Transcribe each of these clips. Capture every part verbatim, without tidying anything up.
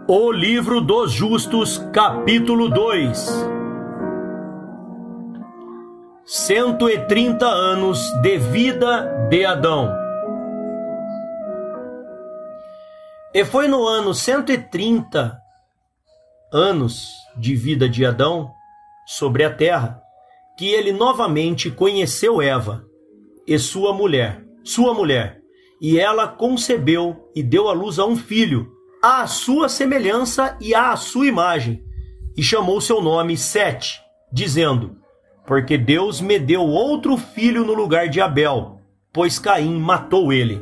O Livro dos Justos, capítulo dois. Cento e trinta anos de vida de Adão. E foi no ano cento e trinta anos de vida de Adão sobre a terra que ele novamente conheceu Eva e sua mulher, sua mulher, e ela concebeu e deu à luz a um filho, à sua semelhança e à sua imagem, e chamou seu nome Sete, dizendo: porque Deus me deu outro filho no lugar de Abel, pois Caim matou ele.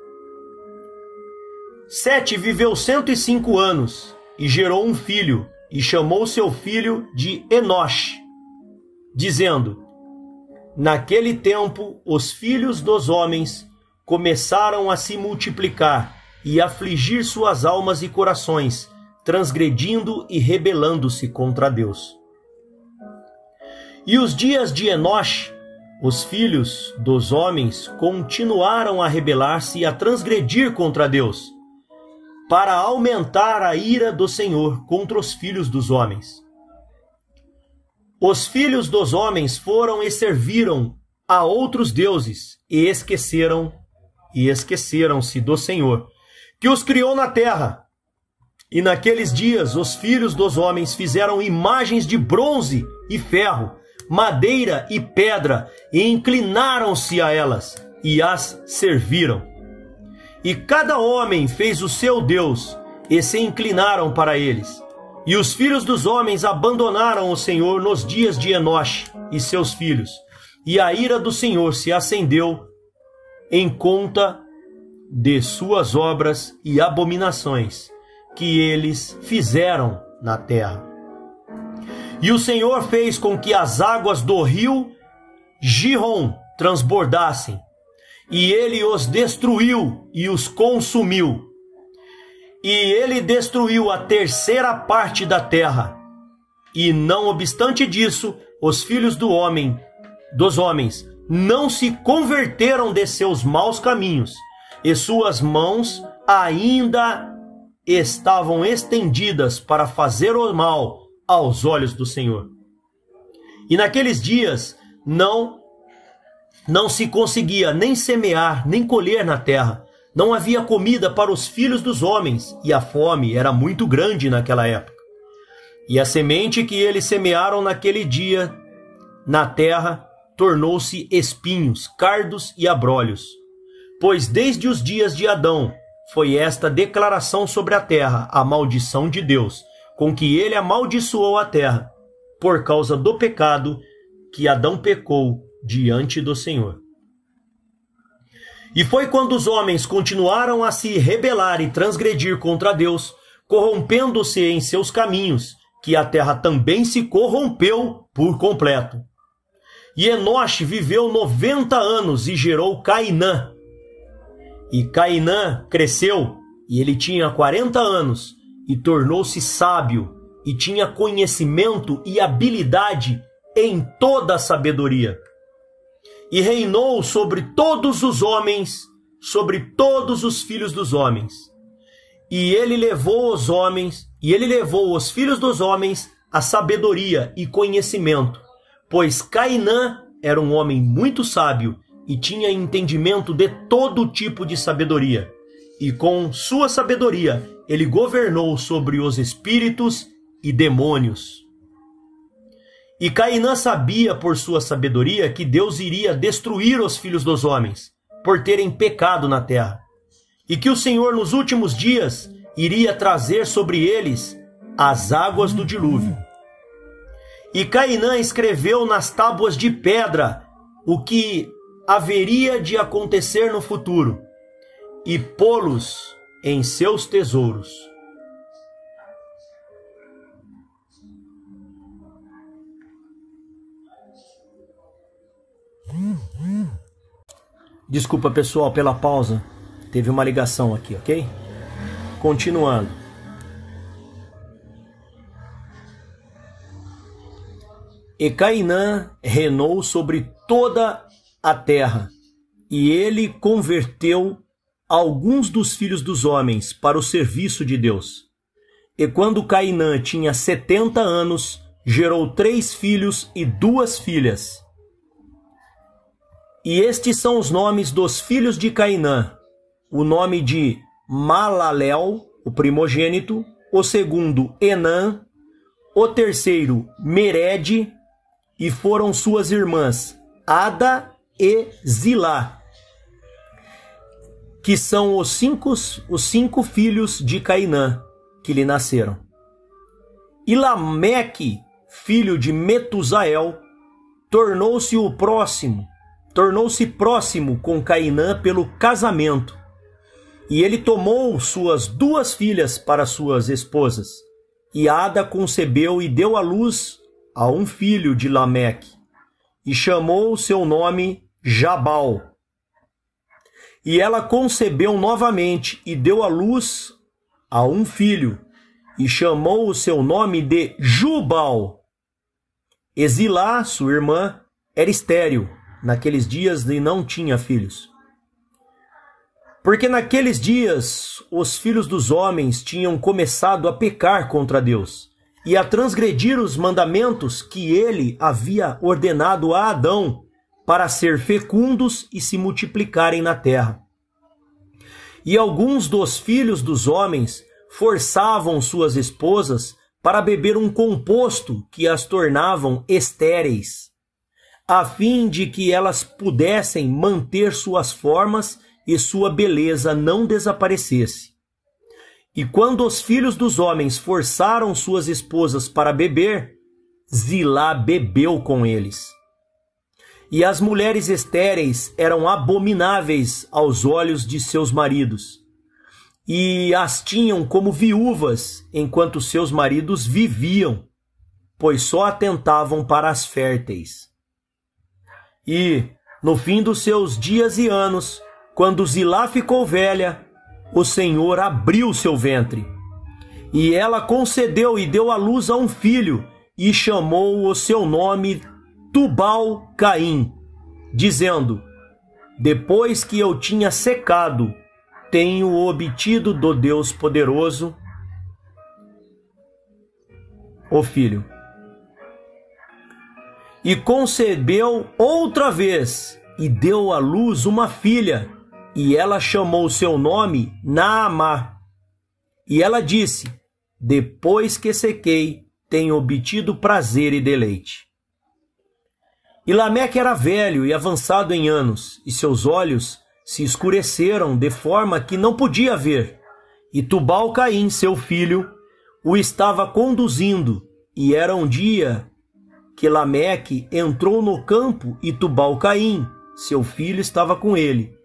Sete viveu cento e cinco anos, e gerou um filho, e chamou seu filho de Enoche, dizendo: naquele tempo os filhos dos homens começaram a se multiplicar e afligir suas almas e corações, transgredindo e rebelando-se contra Deus. E os dias de Enoche, os filhos dos homens continuaram a rebelar-se e a transgredir contra Deus, para aumentar a ira do Senhor contra os filhos dos homens. Os filhos dos homens foram e serviram a outros deuses e esqueceram e esqueceram-se do Senhor, que os criou na terra. E naqueles dias os filhos dos homens fizeram imagens de bronze e ferro, madeira e pedra, e inclinaram-se a elas, e as serviram. E cada homem fez o seu Deus, e se inclinaram para eles. E os filhos dos homens abandonaram o Senhor nos dias de Enoche e seus filhos, e a ira do Senhor se acendeu em conta de suas obras e abominações que eles fizeram na terra. E o Senhor fez com que as águas do rio Gihon transbordassem, e ele os destruiu e os consumiu. E ele destruiu a terceira parte da terra. E não obstante disso, os filhos do homem, dos homens não se converteram de seus maus caminhos, e suas mãos ainda estavam estendidas para fazer o mal aos olhos do Senhor. E naqueles dias não não se conseguia nem semear, nem colher na terra. Não havia comida para os filhos dos homens, e a fome era muito grande naquela época. E a semente que eles semearam naquele dia na terra tornou-se espinhos, cardos e abrolhos. Pois desde os dias de Adão foi esta declaração sobre a terra, a maldição de Deus, com que ele amaldiçoou a terra, por causa do pecado que Adão pecou diante do Senhor. E foi quando os homens continuaram a se rebelar e transgredir contra Deus, corrompendo-se em seus caminhos, que a terra também se corrompeu por completo. E Enoche viveu noventa anos e gerou Cainã. E Cainã cresceu, e ele tinha quarenta anos, e tornou-se sábio, e tinha conhecimento e habilidade em toda a sabedoria. E reinou sobre todos os homens, sobre todos os filhos dos homens. E ele levou os homens, e ele levou os filhos dos homens a sabedoria e conhecimento, pois Cainã era um homem muito sábio e tinha entendimento de todo tipo de sabedoria. E com sua sabedoria ele governou sobre os espíritos e demônios. E Cainã sabia por sua sabedoria que Deus iria destruir os filhos dos homens, por terem pecado na terra, e que o Senhor nos últimos dias iria trazer sobre eles as águas do dilúvio. E Cainã escreveu nas tábuas de pedra o que haveria de acontecer no futuro, e pô-los em seus tesouros. Desculpa, pessoal, pela pausa. Teve uma ligação aqui, ok? Continuando. E Cainã reinou sobre toda a terra, e ele converteu alguns dos filhos dos homens para o serviço de Deus, E quando Cainã tinha setenta anos, gerou três filhos e duas filhas. E estes são os nomes dos filhos de Cainã: o nome de Malalel, o primogênito, o segundo Enã, o terceiro Mered, e foram suas irmãs Ada e Zilá, que são os cinco, os cinco filhos de Cainã que lhe nasceram. E Lameque, filho de Metusael, tornou-se o próximo, tornou-se próximo com Cainã pelo casamento. E ele tomou suas duas filhas para suas esposas. E Ada concebeu e deu à luz a um filho de Lameque, e chamou o seu nome Jabal. E ela concebeu novamente e deu à luz a um filho, e chamou o seu nome de Jubal. E Zilá, sua irmã, era estéril naqueles dias e não tinha filhos. Porque naqueles dias os filhos dos homens tinham começado a pecar contra Deus e a transgredir os mandamentos que ele havia ordenado a Adão para ser fecundos e se multiplicarem na terra. E alguns dos filhos dos homens forçavam suas esposas para beber um composto que as tornavam estéreis, a fim de que elas pudessem manter suas formas e sua beleza não desaparecesse. E quando os filhos dos homens forçaram suas esposas para beber, Zilá bebeu com eles. E as mulheres estéreis eram abomináveis aos olhos de seus maridos, e as tinham como viúvas enquanto seus maridos viviam, pois só atentavam para as férteis. E, no fim dos seus dias e anos, quando Zilá ficou velha, o Senhor abriu seu ventre. E ela concedeu e deu à luz a um filho, e chamou o seu nome Tubal-Caim, dizendo: depois que eu tinha secado, tenho obtido do Deus poderoso o filho. E concebeu outra vez, e deu à luz uma filha, e ela chamou seu nome Naamá. E ela disse: depois que sequei, tenho obtido prazer e deleite. E Lameque era velho e avançado em anos, e seus olhos se escureceram de forma que não podia ver. E Tubal-Caim, seu filho, o estava conduzindo, e era um dia que Lameque entrou no campo, e Tubal-Caim, seu filho, estava com ele.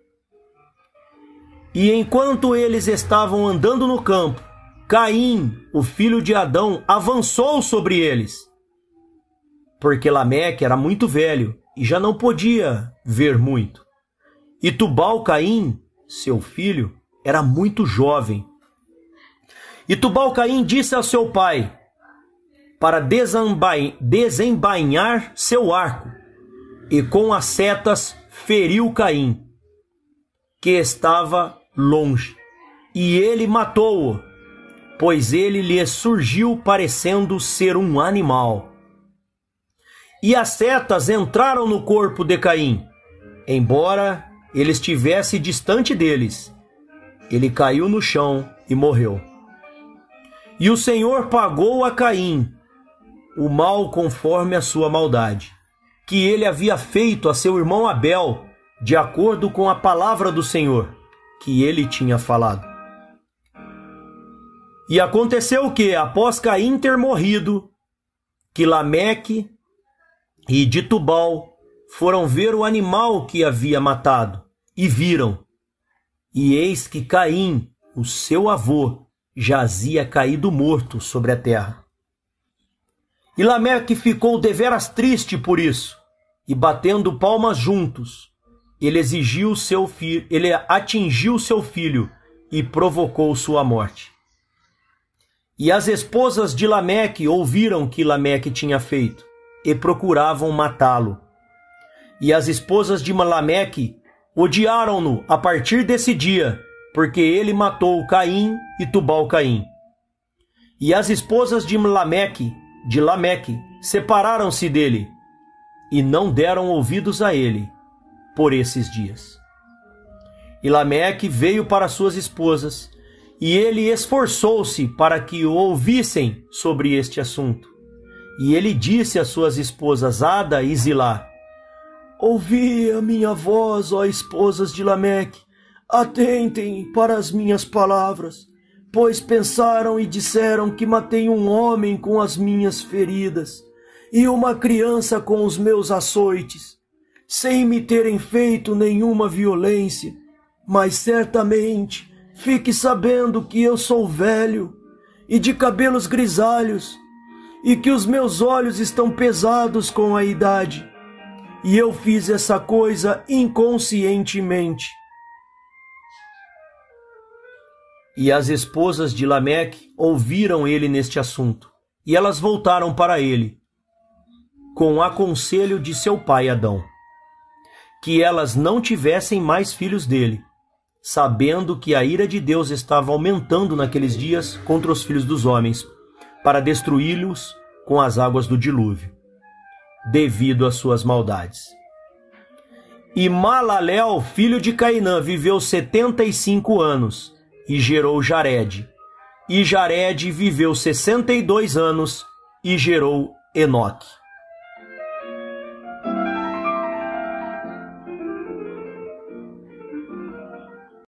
E enquanto eles estavam andando no campo, Caim, o filho de Adão, avançou sobre eles, porque Lameque era muito velho e já não podia ver muito. E Tubal-Caim, seu filho, era muito jovem. E Tubal-Caim disse ao seu pai para desembainhar seu arco, e com as setas feriu Caim, que estava longe, e ele matou-o, pois ele lhe surgiu parecendo ser um animal. E as setas entraram no corpo de Caim, embora ele estivesse distante deles. Ele caiu no chão e morreu. E o Senhor pagou a Caim o mal conforme a sua maldade, que ele havia feito a seu irmão Abel, de acordo com a palavra do Senhor, que ele tinha falado. E aconteceu que, após Caim ter morrido, que Lameque e de Tubal foram ver o animal que havia matado, e viram. E eis que Caim, o seu avô, jazia caído morto sobre a terra. E Lameque ficou deveras triste por isso, e batendo palmas juntos, ele exigiu seu filho, ele atingiu seu filho e provocou sua morte. E as esposas de Lameque ouviram o que Lameque tinha feito, e procuravam matá-lo. E as esposas de Lameque odiaram-no a partir desse dia, porque ele matou Caim e Tubal-Caim. E as esposas de Lameque, de Lameque, separaram-se dele, e não deram ouvidos a ele por esses dias. E Lameque veio para suas esposas, e ele esforçou-se para que o ouvissem sobre este assunto. E ele disse às suas esposas Ada e Zilá: ouvi a minha voz, ó esposas de Lameque, atentem para as minhas palavras, pois pensaram e disseram que matei um homem com as minhas feridas, e uma criança com os meus açoites, sem me terem feito nenhuma violência. Mas certamente fique sabendo que eu sou velho e de cabelos grisalhos, e que os meus olhos estão pesados com a idade, e eu fiz essa coisa inconscientemente. E as esposas de Lameque ouviram ele neste assunto, e elas voltaram para ele, com o aconselho de seu pai Adão, que elas não tivessem mais filhos dele, sabendo que a ira de Deus estava aumentando naqueles dias contra os filhos dos homens, para destruí-los com as águas do dilúvio, devido às suas maldades. E Malaleel, filho de Cainã, viveu setenta e cinco anos, e gerou Jared. E Jared viveu sessenta e dois anos, e gerou Enoque.